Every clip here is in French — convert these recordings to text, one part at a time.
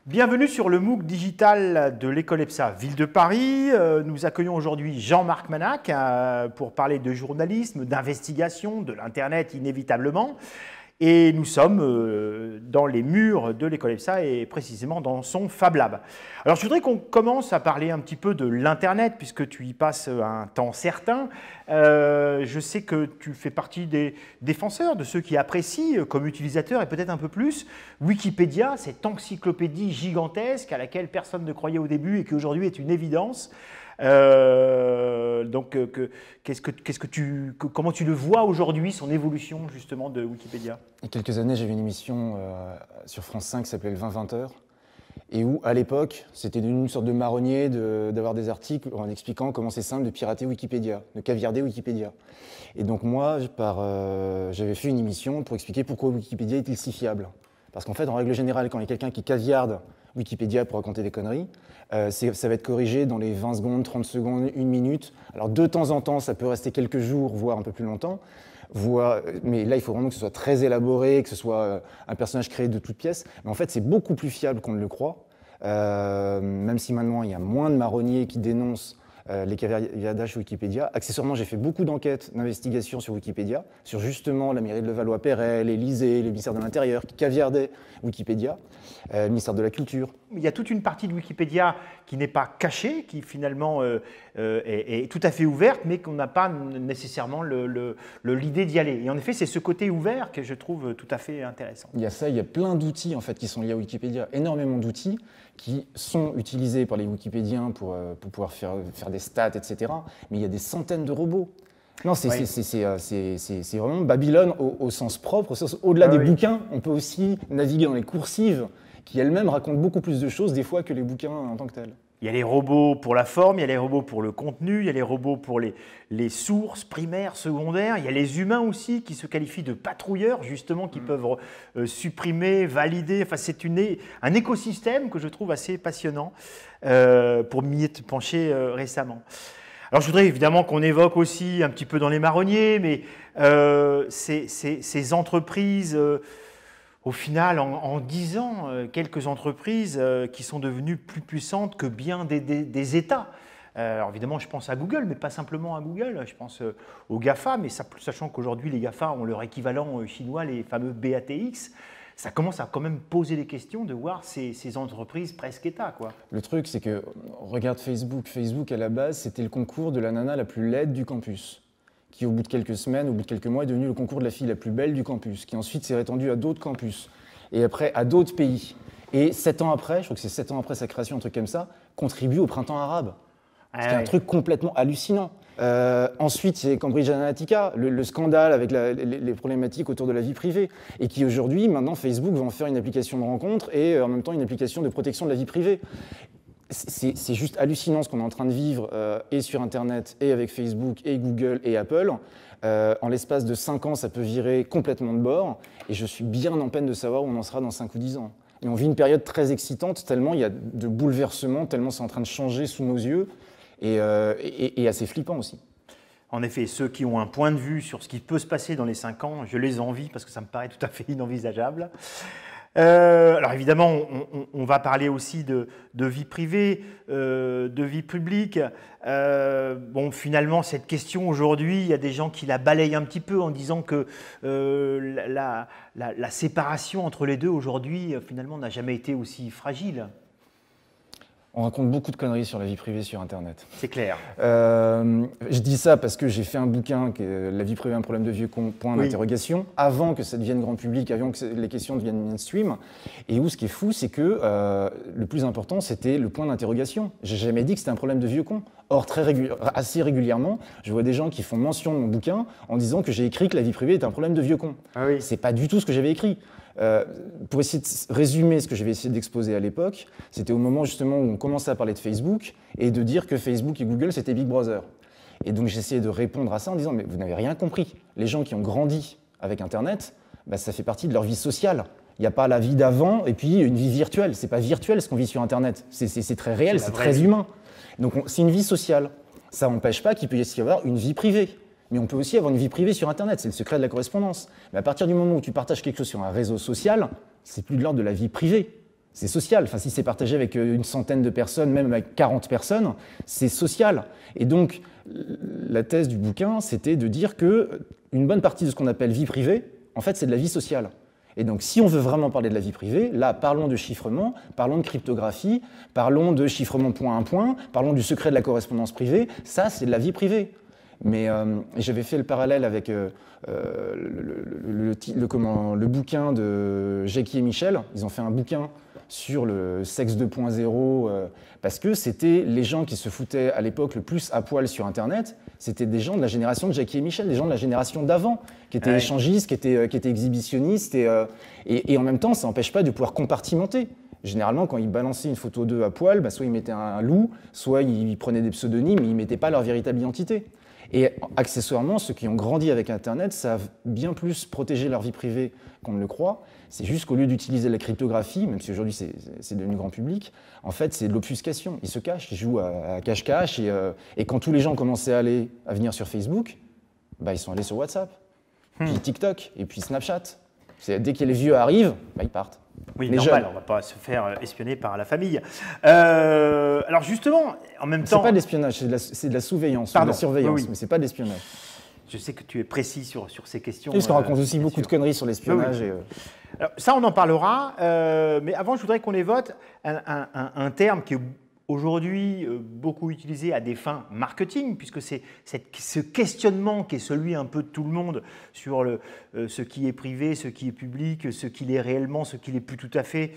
Bienvenue sur le MOOC digital de l'École EPSA Ville de Paris. Nous accueillons aujourd'hui Jean-Marc Manac pour parler de journalisme, d'investigation, de l'Internet inévitablement. Et nous sommes dans les murs de l'École EPSA et précisément dans son Fab Lab. Alors je voudrais qu'on commence à parler un petit peu de l'Internet puisque tu y passes un temps certain. Je sais que tu fais partie des défenseurs, de ceux qui apprécient comme utilisateur et peut-être un peu plus Wikipédia, cette encyclopédie gigantesque à laquelle personne ne croyait au début et qui aujourd'hui est une évidence. Comment tu le vois aujourd'hui, son évolution justement de Wikipédia? Il y a quelques années, j'avais une émission sur France 5 qui s'appelait le 20-20 heures et où, à l'époque, c'était une sorte de marronnier d'avoir des articles en expliquant comment c'est simple de pirater Wikipédia, de caviarder Wikipédia. Et donc moi, j'avais fait une émission pour expliquer pourquoi Wikipédia est-il si fiable. Parce qu'en fait, en règle générale, quand il y a quelqu'un qui caviarde Wikipédia pour raconter des conneries, ça va être corrigé dans les 20 secondes, 30 secondes, 1 minute. Alors de temps en temps, ça peut rester quelques jours, voire un peu plus longtemps. Mais là, il faut vraiment que ce soit très élaboré, que ce soit un personnage créé de toutes pièces. Mais en fait, c'est beaucoup plus fiable qu'on ne le croit. Même si maintenant, il y a moins de marronniers qui dénoncent les caviardages sur Wikipédia. Accessoirement, j'ai fait beaucoup d'enquêtes, d'investigations sur Wikipédia, sur justement la mairie de Levallois-Perret, l'Élysée, le ministère de l'Intérieur qui caviardaient Wikipédia, le ministère de la Culture. Il y a toute une partie de Wikipédia qui n'est pas cachée, qui finalement est tout à fait ouverte, mais qu'on n'a pas nécessairement l'idée d'y aller. Et en effet, c'est ce côté ouvert que je trouve tout à fait intéressant. Il y a ça, il y a plein d'outils en fait, qui sont liés à Wikipédia, énormément d'outils qui sont utilisés par les Wikipédiens pour pouvoir faire des stats, etc. Mais il y a des centaines de robots. Non, c'est vraiment Babylone au sens propre, au-delà des bouquins. On peut aussi naviguer dans les coursives qui elles-mêmes racontent beaucoup plus de choses des fois que les bouquins en tant que tels. Il y a les robots pour la forme, il y a les robots pour le contenu, il y a les robots pour les sources primaires, secondaires, il y a les humains aussi qui se qualifient de patrouilleurs justement, qui peuvent supprimer, valider. Enfin, c'est un écosystème que je trouve assez passionnant pour m'y être penché récemment. Alors je voudrais évidemment qu'on évoque aussi un petit peu dans les marronniers, mais ces entreprises... Au final, en 10 ans, quelques entreprises qui sont devenues plus puissantes que bien des États. Alors évidemment, je pense à Google, mais pas simplement à Google. Je pense aux GAFA, mais sachant qu'aujourd'hui, les GAFA ont leur équivalent chinois, les fameux BATX. Ça commence à quand même poser des questions de voir ces entreprises presque États, quoi. Le truc, c'est que, regarde Facebook. Facebook, à la base, c'était le concours de la nana la plus laide du campus, qui au bout de quelques semaines, au bout de quelques mois, est devenu le concours de la fille la plus belle du campus, qui ensuite s'est répandu à d'autres campus, et après à d'autres pays. Et 7 ans après, je crois que c'est 7 ans après sa création, un truc comme ça, contribue au printemps arabe. C'est un truc complètement hallucinant. Ensuite, c'est Cambridge Analytica, le scandale avec les problématiques autour de la vie privée, et qui aujourd'hui, maintenant, Facebook va en faire une application de rencontre et en même temps une application de protection de la vie privée. C'est juste hallucinant ce qu'on est en train de vivre et sur Internet, et avec Facebook, et Google, et Apple. En l'espace de 5 ans, ça peut virer complètement de bord, et je suis bien en peine de savoir où on en sera dans 5 ou 10 ans. Et on vit une période très excitante, tellement il y a de bouleversements, tellement c'est en train de changer sous nos yeux, et assez flippant aussi. En effet, ceux qui ont un point de vue sur ce qui peut se passer dans les 5 ans, je les envie parce que ça me paraît tout à fait inenvisageable. Alors évidemment, on va parler aussi de vie privée, de vie publique. Bon, finalement, cette question aujourd'hui, il y a des gens qui la balayent un petit peu en disant que la séparation entre les deux aujourd'hui, finalement, n'a jamais été aussi fragile. On raconte beaucoup de conneries sur la vie privée sur Internet. C'est clair. Je dis ça parce que j'ai fait un bouquin, La vie privée, un problème de vieux con, point d'interrogation, avant que ça devienne grand public, avant que les questions deviennent mainstream. Et où ce qui est fou, c'est que le plus important, c'était le point d'interrogation. J'ai jamais dit que c'était un problème de vieux con. Or, assez régulièrement, je vois des gens qui font mention de mon bouquin en disant que j'ai écrit que la vie privée est un problème de vieux con. Ah oui. C'est pas du tout ce que j'avais écrit. Pour essayer de résumer ce que j'avais essayé d'exposer à l'époque, c'était au moment justement où on commençait à parler de Facebook et de dire que Facebook et Google c'était Big Brother. Et donc j'essayais de répondre à ça en disant mais vous n'avez rien compris. Les gens qui ont grandi avec Internet, bah, ça fait partie de leur vie sociale. Il n'y a pas la vie d'avant et puis une vie virtuelle. C'est pas virtuel ce qu'on vit sur Internet. C'est très réel, c'est très humain. Donc c'est une vie sociale. Ça n'empêche pas qu'il peut y avoir une vie privée. Mais on peut aussi avoir une vie privée sur Internet, c'est le secret de la correspondance. Mais à partir du moment où tu partages quelque chose sur un réseau social, c'est plus de l'ordre de la vie privée. C'est social. Enfin, si c'est partagé avec une centaine de personnes, même avec 40 personnes, c'est social. Et donc, la thèse du bouquin, c'était de dire qu'une bonne partie de ce qu'on appelle vie privée, en fait, c'est de la vie sociale. Et donc, si on veut vraiment parler de la vie privée, là, parlons de chiffrement, parlons de cryptographie, parlons de chiffrement point à point, parlons du secret de la correspondance privée. Ça, c'est de la vie privée. Mais j'avais fait le parallèle avec le bouquin de Jackie et Michel. Ils ont fait un bouquin sur le sexe 2.0 parce que c'était les gens qui se foutaient à l'époque le plus à poil sur Internet. C'était des gens de la génération de Jackie et Michel, des gens de la génération d'avant, qui étaient échangistes, qui étaient exhibitionnistes. Et en même temps, ça n'empêche pas de pouvoir compartimenter. Généralement, quand ils balançaient une photo d'eux à poil, soit ils mettaient un loup, soit ils prenaient des pseudonymes, mais ils ne mettaient pas leur véritable identité. Et accessoirement, ceux qui ont grandi avec Internet savent bien plus protéger leur vie privée qu'on ne le croit. C'est juste qu'au lieu d'utiliser la cryptographie, même si aujourd'hui c'est devenu grand public, en fait c'est de l'obfuscation. Ils se cachent, ils jouent à cache-cache. Et quand tous les gens commençaient à venir sur Facebook, ils sont allés sur WhatsApp, puis TikTok, et puis Snapchat. Dès que les vieux arrivent, ils partent. Oui, normal, on ne va pas se faire espionner par la famille. Alors justement, en même temps... C'est pas de l'espionnage, c'est de la surveillance, de la surveillance, mais c'est pas de l'espionnage. Je sais que tu es précis sur ces questions. Parce qu'on raconte aussi beaucoup de conneries sur l'espionnage. Oui. Alors, ça, on en parlera, mais avant, je voudrais qu'on évoque un terme qui est aujourd'hui beaucoup utilisé à des fins marketing, puisque c'est ce questionnement qui est celui un peu de tout le monde sur ce qui est privé, ce qui est public, ce qu'il est réellement, ce qui n'est plus tout à fait,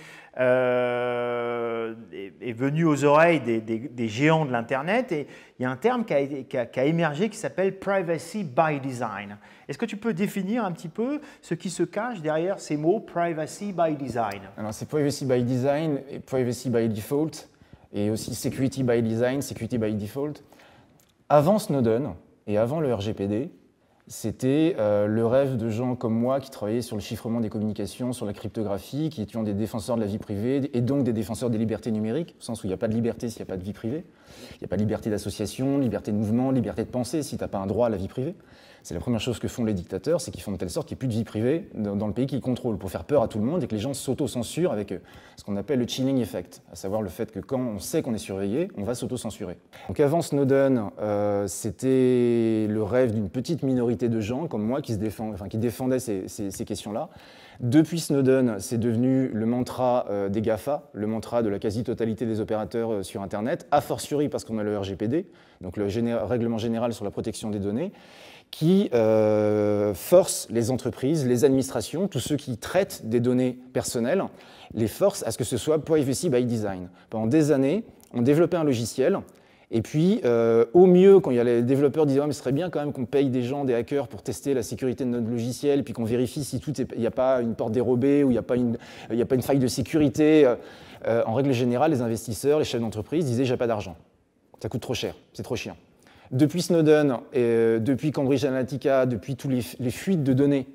est venu aux oreilles des géants de l'Internet. Et il y a un terme qui a émergé qui s'appelle « privacy by design ». Est-ce que tu peux définir un petit peu ce qui se cache derrière ces mots « privacy by design ». Alors, c'est « privacy by design » et « privacy by default ». Et aussi security by design, security by default. Avant Snowden et avant le RGPD, c'était le rêve de gens comme moi qui travaillaient sur le chiffrement des communications, sur la cryptographie, qui étions des défenseurs de la vie privée et donc des défenseurs des libertés numériques, au sens où il n'y a pas de liberté s'il n'y a pas de vie privée. Il n'y a pas de liberté d'association, liberté de mouvement, liberté de penser si tu n'as pas un droit à la vie privée. C'est la première chose que font les dictateurs, c'est qu'ils font de telle sorte qu'il n'y ait plus de vie privée dans le pays qu'ils contrôlent, pour faire peur à tout le monde et que les gens s'auto-censurent avec ce qu'on appelle le chilling effect, à savoir le fait que quand on sait qu'on est surveillé, on va s'auto-censurer. Donc avant Snowden, c'était le rêve d'une petite minorité de gens comme moi qui défendaient ces questions-là. Depuis Snowden, c'est devenu le mantra des GAFA, le mantra de la quasi-totalité des opérateurs sur Internet, a fortiori parce qu'on a le RGPD, donc le règlement général sur la protection des données, qui force les entreprises, les administrations, tous ceux qui traitent des données personnelles, les force à ce que ce soit privacy by design. Pendant des années, on développait un logiciel, et puis au mieux, quand il y a les développeurs disaient « mais ce serait bien quand même qu'on paye des gens, des hackers, pour tester la sécurité de notre logiciel, et puis qu'on vérifie si il n'y a pas une porte dérobée, ou il n'y a pas une faille de sécurité ». En règle générale, les investisseurs, les chefs d'entreprise disaient « j'ai pas d'argent, ça coûte trop cher, c'est trop chiant ». Depuis Snowden, depuis Cambridge Analytica, depuis toutes les fuites de données,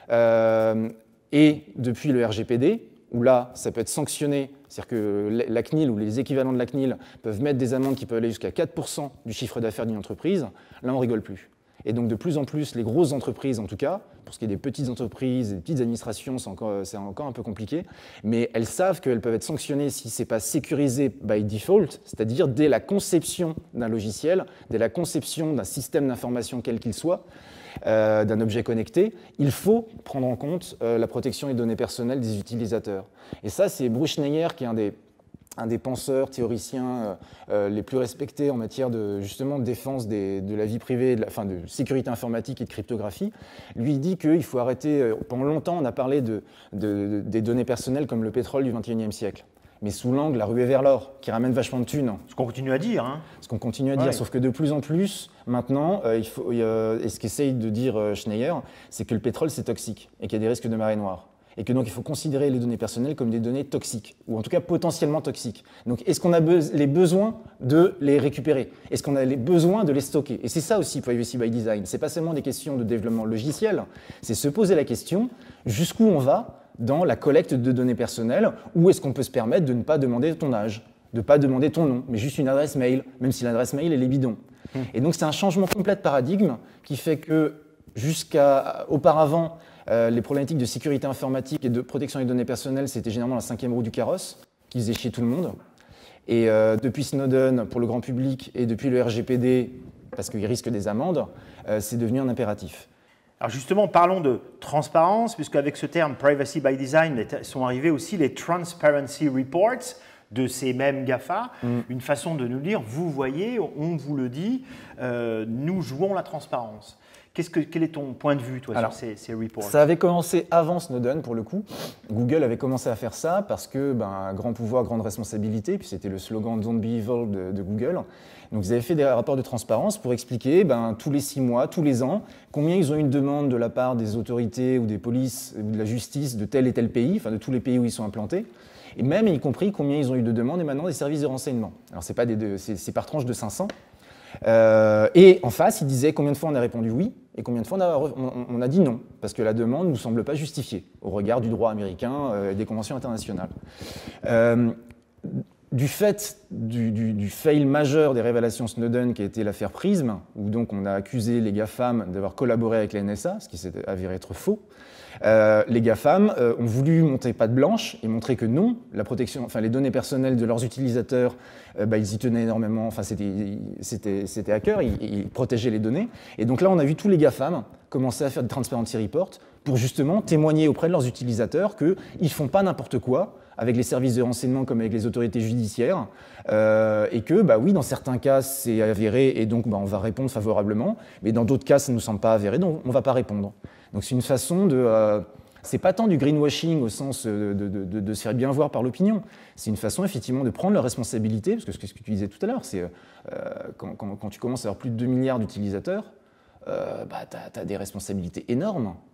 et depuis le RGPD, où là, ça peut être sanctionné, c'est-à-dire que la CNIL ou les équivalents de la CNIL peuvent mettre des amendes qui peuvent aller jusqu'à 4% du chiffre d'affaires d'une entreprise, là, on rigole plus. Et donc, de plus en plus, les grosses entreprises, en tout cas, pour ce qui est des petites entreprises, des petites administrations, c'est encore un peu compliqué, mais elles savent qu'elles peuvent être sanctionnées si ce n'est pas sécurisé by default, c'est-à-dire dès la conception d'un logiciel, dès la conception d'un système d'information quel qu'il soit, d'un objet connecté, il faut prendre en compte la protection des données personnelles des utilisateurs. Et ça, c'est Bruce Schneier, qui est un des penseurs, théoriciens les plus respectés en matière de défense de la vie privée, de sécurité informatique et de cryptographie. Lui, il dit qu'il faut arrêter. Pendant longtemps, on a parlé des données personnelles comme le pétrole du XXIe siècle, mais sous l'angle la ruée vers l'or, qui ramène vachement de thunes. Ce qu'on continue à dire. Hein. Ce qu'on continue à dire, sauf que de plus en plus, maintenant, et ce qu'essaye de dire Schneier, c'est que le pétrole, c'est toxique et qu'il y a des risques de marée noire. Et que donc il faut considérer les données personnelles comme des données toxiques, ou en tout cas potentiellement toxiques. Donc est-ce qu'on a les besoins de les récupérer? Est-ce qu'on a les besoins de les stocker? Et c'est ça aussi privacy by design. C'est pas seulement des questions de développement logiciel, c'est se poser la question jusqu'où on va dans la collecte de données personnelles, ou est-ce qu'on peut se permettre de ne pas demander ton âge, de ne pas demander ton nom, mais juste une adresse mail, même si l'adresse mail elle est bidon. Et donc c'est un changement complet de paradigme qui fait que jusqu'à auparavant, les problématiques de sécurité informatique et de protection des données personnelles, c'était généralement la cinquième roue du carrosse. qui faisait chier tout le monde. Et depuis Snowden, pour le grand public, et depuis le RGPD, parce qu'il risque des amendes, c'est devenu un impératif. Alors justement, parlons de transparence, puisqu'avec ce terme Privacy by Design sont arrivés aussi les Transparency Reports de ces mêmes GAFA, une façon de nous dire, vous voyez, on vous le dit, nous jouons la transparence. Quel est ton point de vue, toi, sur ces reports? Ça avait commencé avant Snowden, pour le coup. Google avait commencé à faire ça parce que grand pouvoir, grande responsabilité, puis c'était le slogan Don't be evil de Google. Donc ils avaient fait des rapports de transparence pour expliquer tous les 6 mois, tous les ans, combien ils ont eu une demande de la part des autorités ou des polices ou de la justice de tel et tel pays, enfin de tous les pays où ils sont implantés, et même y compris combien ils ont eu de demandes et maintenant des services de renseignement. Alors c'est par tranche de 500. Et en face, il disait combien de fois on a répondu oui et combien de fois on a dit non, parce que la demande ne nous semble pas justifiée au regard du droit américain et des conventions internationales. Du fait du fail majeur des révélations Snowden qui a été l'affaire Prism, où donc on a accusé les GAFAM d'avoir collaboré avec la NSA, ce qui s'est avéré être faux, les GAFAM ont voulu monter patte blanche et montrer que non, la protection, les données personnelles de leurs utilisateurs, ils y tenaient énormément, c'était à cœur, ils protégeaient les données. Et donc là, on a vu tous les GAFAM commencer à faire des Transparency Reports pour justement témoigner auprès de leurs utilisateurs qu'ils ne font pas n'importe quoi avec les services de renseignement comme avec les autorités judiciaires, et que, oui, dans certains cas, c'est avéré et donc on va répondre favorablement, mais dans d'autres cas, ça ne nous semble pas avéré, donc on ne va pas répondre. Donc c'est une façon de... c'est pas tant du greenwashing au sens de se faire bien voir par l'opinion, c'est une façon effectivement de prendre leurs responsabilités, parce que ce que tu disais tout à l'heure, c'est quand tu commences à avoir plus de 2 milliards d'utilisateurs, tu as des responsabilités énormes